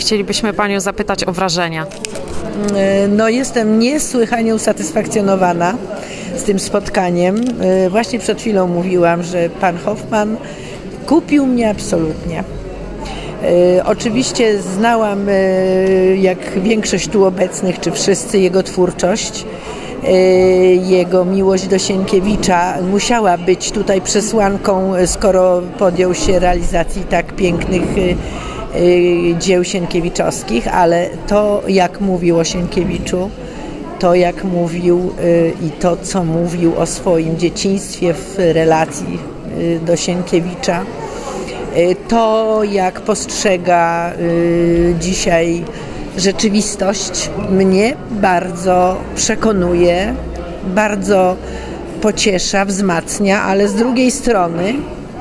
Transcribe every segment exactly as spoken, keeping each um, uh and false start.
chcielibyśmy Panią zapytać o wrażenia. No, jestem niesłychanie usatysfakcjonowana z tym spotkaniem. Właśnie przed chwilą mówiłam, że pan Hoffman kupił mnie absolutnie. Oczywiście znałam, jak większość tu obecnych, czy wszyscy, jego twórczość. Jego miłość do Sienkiewicza musiała być tutaj przesłanką, skoro podjął się realizacji tak pięknych dzieł sienkiewiczowskich, ale to, jak mówił o Sienkiewiczu, to jak mówił i to, co mówił o swoim dzieciństwie w relacji do Sienkiewicza, to, jak postrzega dzisiaj rzeczywistość, mnie bardzo przekonuje, bardzo pociesza, wzmacnia, ale z drugiej strony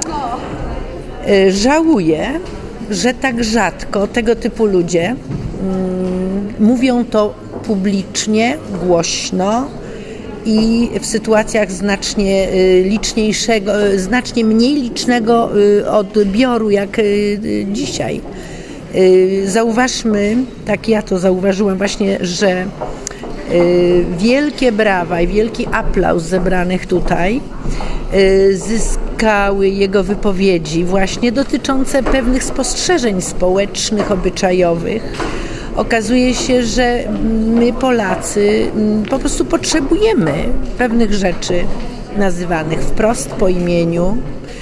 żałuję, że tak rzadko tego typu ludzie mm, mówią to publicznie, głośno i w sytuacjach znacznie liczniejszego, znacznie mniej licznego odbioru jak dzisiaj. Zauważmy, tak ja to zauważyłam właśnie, że wielkie brawa i wielki aplauz zebranych tutaj zyskały jego wypowiedzi właśnie dotyczące pewnych spostrzeżeń społecznych, obyczajowych. Okazuje się, że my Polacy po prostu potrzebujemy pewnych rzeczy nazywanych wprost po imieniu,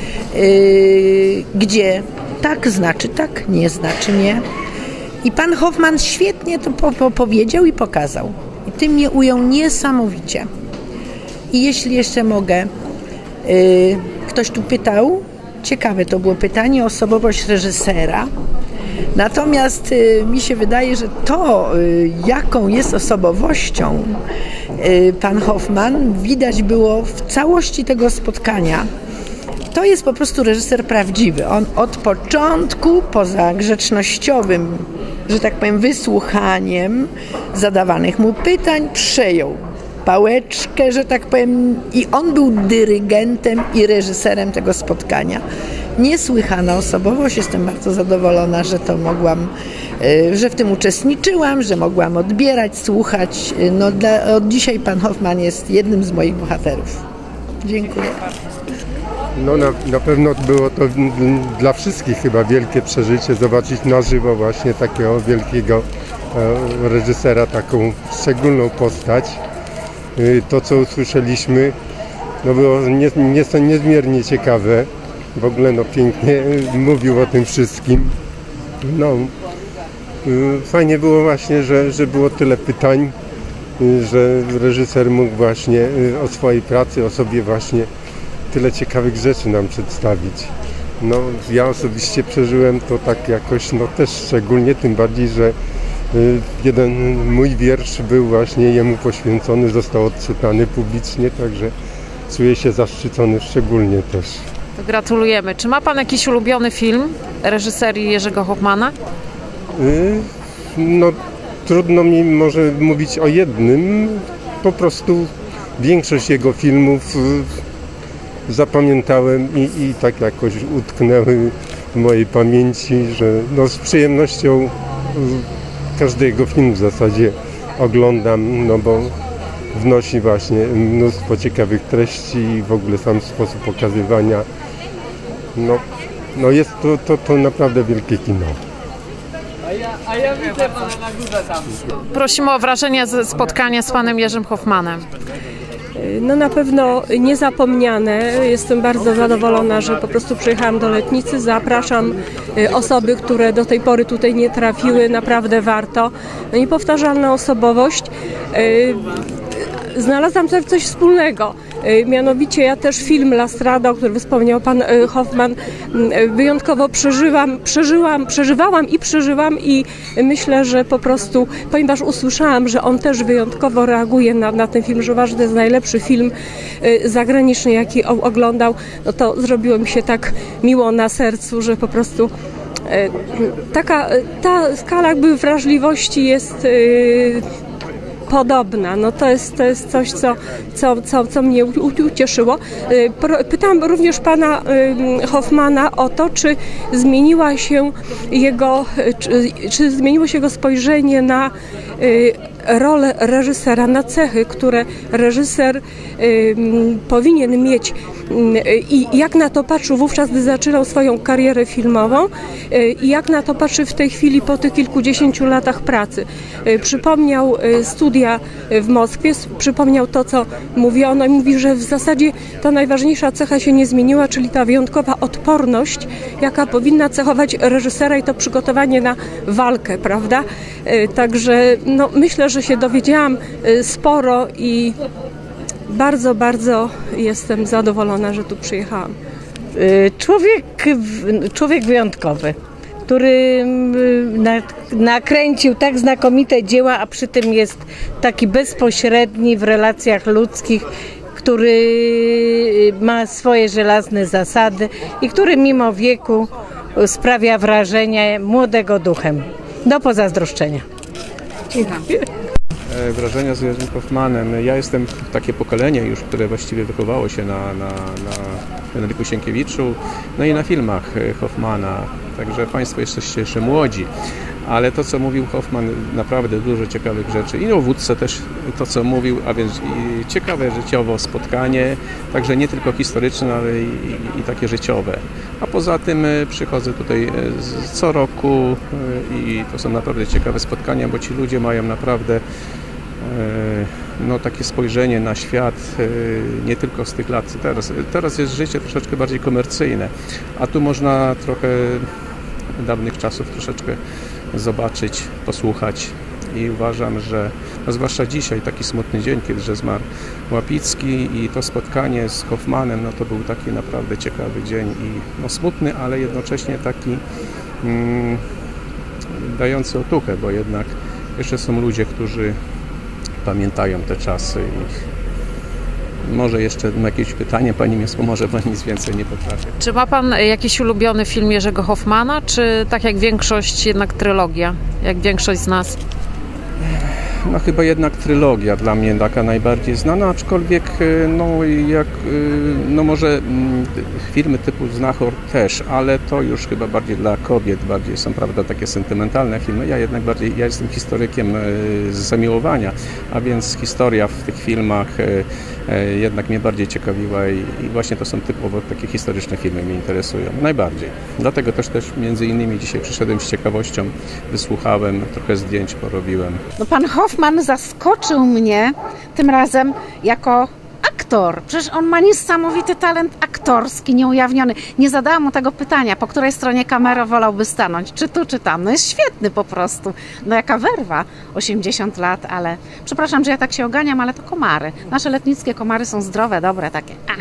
gdzie tak znaczy tak, nie znaczy nie. I pan Hoffman świetnie to po- po- powiedział i pokazał. I tym mnie ujął niesamowicie. I jeśli jeszcze mogę, yy, ktoś tu pytał, ciekawe to było pytanie o osobowość reżysera. Natomiast y, mi się wydaje, że to, y, jaką jest osobowością y, pan Hoffman, widać było w całości tego spotkania. To jest po prostu reżyser prawdziwy. On od początku, poza grzecznościowym, że tak powiem, wysłuchaniem zadawanych mu pytań, przejął pałeczkę, że tak powiem, i on był dyrygentem i reżyserem tego spotkania. Niesłychana osobowość. Jestem bardzo zadowolona, że to mogłam, że w tym uczestniczyłam, że mogłam odbierać, słuchać. No, dla, od dzisiaj pan Hoffman jest jednym z moich bohaterów. Dziękuję. No na, na pewno było to dla wszystkich chyba wielkie przeżycie, zobaczyć na żywo właśnie takiego wielkiego e, reżysera, taką szczególną postać. E, to, co usłyszeliśmy, no było nie, nie, niezmiernie ciekawe. W ogóle no pięknie mówił o tym wszystkim. No, e, fajnie było właśnie, że, że było tyle pytań, e, że reżyser mógł właśnie e, o swojej pracy, o sobie właśnie tyle ciekawych rzeczy nam przedstawić. No, ja osobiście przeżyłem to tak jakoś, no też szczególnie, tym bardziej, że y, jeden mój wiersz był właśnie jemu poświęcony, został odczytany publicznie, także czuję się zaszczycony szczególnie też. To gratulujemy. Czy ma Pan jakiś ulubiony film reżyserii Jerzego Hoffmana? Y, no, trudno mi może mówić o jednym, po prostu większość jego filmów y, zapamiętałem i, i tak jakoś utknęły w mojej pamięci, że no z przyjemnością każdy jego film w zasadzie oglądam, no bo wnosi właśnie mnóstwo ciekawych treści i w ogóle sam sposób pokazywania. No, no jest to, to, to naprawdę wielkie kino. A ja, a ja widzę pana na górze tam. Prosimy o wrażenia ze spotkania z panem Jerzym Hoffmanem. No na pewno niezapomniane. Jestem bardzo zadowolona, że po prostu przyjechałam do Letnicy. Zapraszam osoby, które do tej pory tutaj nie trafiły. Naprawdę warto. No niepowtarzalna osobowość. Znalazłam tutaj coś wspólnego. Mianowicie ja też film La Strada, o którym wspomniał pan Hoffman, wyjątkowo przeżywam, przeżyłam, przeżywałam i przeżywam i myślę, że po prostu, ponieważ usłyszałam, że on też wyjątkowo reaguje na, na ten film, że uważa, że to jest najlepszy film zagraniczny, jaki oglądał, no to zrobiło mi się tak miło na sercu, że po prostu taka ta skala jakby wrażliwości jest podobna. No to jest, to jest coś, co, co, co, co mnie ucieszyło. Pytam również pana Hoffmana o to, czy zmieniła się jego, czy, czy zmieniło się jego spojrzenie na rolę reżysera, na cechy, które reżyser y, powinien mieć y, i jak na to patrzył wówczas, gdy zaczynał swoją karierę filmową y, i jak na to patrzy w tej chwili po tych kilkudziesięciu latach pracy. Y, przypomniał y, studia w Moskwie, przypomniał to, co mówiono i mówi, że w zasadzie ta najważniejsza cecha się nie zmieniła, czyli ta wyjątkowa odporność, jaka powinna cechować reżysera i to przygotowanie na walkę, prawda? Y, także no, myślę, że się dowiedziałam sporo i bardzo, bardzo jestem zadowolona, że tu przyjechałam. Człowiek, człowiek wyjątkowy, który nakręcił tak znakomite dzieła, a przy tym jest taki bezpośredni w relacjach ludzkich, który ma swoje żelazne zasady i który mimo wieku sprawia wrażenie młodego duchem. Do pozazdroszczenia. Dziękuję. Wrażenia z Jerzym Hoffmanem. Ja jestem takie pokolenie już, które właściwie wychowało się na, na, na Henryku Sienkiewiczu, no i na filmach Hoffmana. Także Państwo jesteście jeszcze młodzi. Ale to, co mówił Hoffman, naprawdę dużo ciekawych rzeczy. I o wódce też to, co mówił, a więc ciekawe życiowo spotkanie, także nie tylko historyczne, ale i, i, i takie życiowe. A poza tym przychodzę tutaj co roku i to są naprawdę ciekawe spotkania, bo ci ludzie mają naprawdę no, takie spojrzenie na świat nie tylko z tych lat. Teraz, teraz jest życie troszeczkę bardziej komercyjne, a tu można trochę dawnych czasów troszeczkę zobaczyć, posłuchać i uważam, że no zwłaszcza dzisiaj, taki smutny dzień, kiedy że zmarł Łapicki i to spotkanie z Hoffmanem, no to był taki naprawdę ciekawy dzień i no smutny, ale jednocześnie taki mm, dający otuchę, bo jednak jeszcze są ludzie, którzy pamiętają te czasy i może jeszcze jakieś pytanie Pani mnie pomoże, bo nic więcej nie potrafię. Czy ma Pan jakiś ulubiony film Jerzego Hoffmana, czy tak jak większość jednak trylogia, jak większość z nas? No chyba jednak trylogia dla mnie taka najbardziej znana, aczkolwiek no jak, no może filmy typu Znachor też, ale to już chyba bardziej dla kobiet, bardziej są, prawda, takie sentymentalne filmy. Ja jednak bardziej, ja jestem historykiem z zamiłowania, a więc historia w tych filmach jednak mnie bardziej ciekawiła i, i właśnie to są typowo takie historyczne filmy mnie interesują najbardziej. Dlatego też też między innymi dzisiaj przyszedłem z ciekawością, wysłuchałem, trochę zdjęć porobiłem. No pan Hoffman zaskoczył mnie tym razem jako aktor. Przecież on ma niesamowity talent aktorski, nieujawniony. Nie zadałam mu tego pytania, po której stronie kamery wolałby stanąć, czy tu, czy tam. No jest świetny po prostu. No jaka werwa, osiemdziesiąt lat, ale przepraszam, że ja tak się oganiam, ale to komary. Nasze letnickie komary są zdrowe, dobre, takie. A.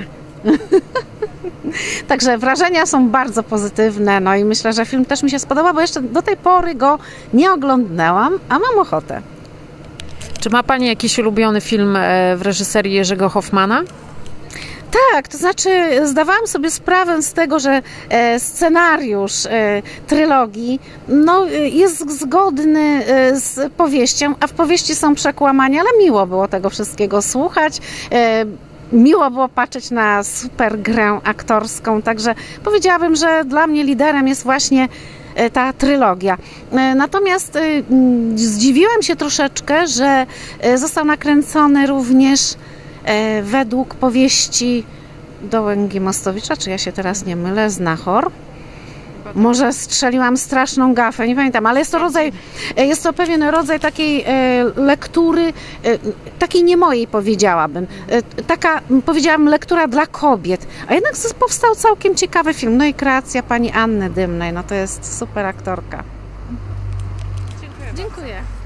Także wrażenia są bardzo pozytywne, no i myślę, że film też mi się spodoba, bo jeszcze do tej pory go nie oglądnęłam, a mam ochotę. Czy ma Pani jakiś ulubiony film w reżyserii Jerzego Hoffmana? Tak, to znaczy zdawałam sobie sprawę z tego, że scenariusz trylogii no, jest zgodny z powieścią, a w powieści są przekłamania, ale miło było tego wszystkiego słuchać. Miło było patrzeć na super grę aktorską, także powiedziałabym, że dla mnie liderem jest właśnie ta trylogia. Natomiast zdziwiłam się troszeczkę, że został nakręcony również według powieści Dołęgi-Mostowicza, czy ja się teraz nie mylę, Znachor. Może strzeliłam straszną gafę, nie pamiętam, ale jest to rodzaj, jest to pewien rodzaj takiej lektury, takiej nie mojej powiedziałabym, taka powiedziałabym lektura dla kobiet, a jednak powstał całkiem ciekawy film, no i kreacja pani Anny Dymnej, no to jest super aktorka. Dziękuję. Dziękuję.